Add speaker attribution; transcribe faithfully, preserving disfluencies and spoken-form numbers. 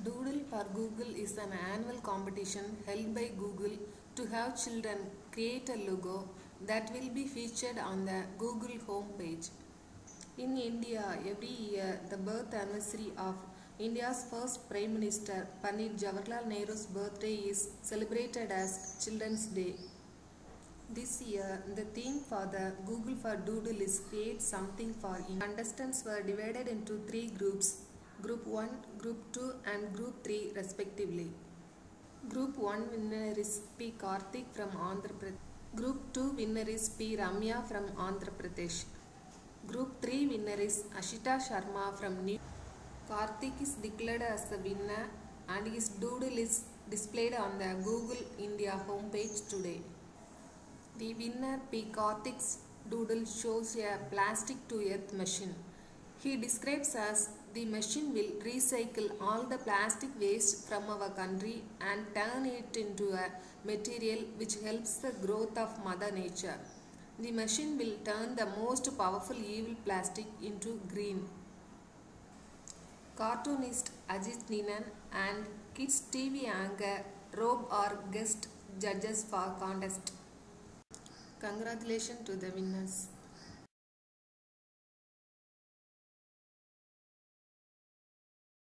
Speaker 1: Doodle for Google is an annual competition held by Google to have children create a logo that will be featured on the Google homepage. In India, every year, the birth anniversary of India's first Prime Minister Pandit Jawaharlal Nehru's birthday is celebrated as Children's Day. This year, the theme for the Google for Doodle is Create Something for India. Contestants were divided into three groups, Group one, Group two and Group three respectively. Group one winner is P Karthik from Andhra Pradesh. Group two winner is P Ramya from Andhra Pradesh. Group three winner is Ashita Sharma from New Karthik is declared as the winner and his doodle is displayed on the Google India homepage today. The winner P Karthik's doodle shows a plastic to earth machine. He describes as the machine will recycle all the plastic waste from our country and turn it into a material which helps the growth of Mother Nature. The machine will turn the most powerful evil plastic into green. Cartoonist Ajit Ninan and Kids T V anchor Rob are guest judges for contest. Congratulations to the winners.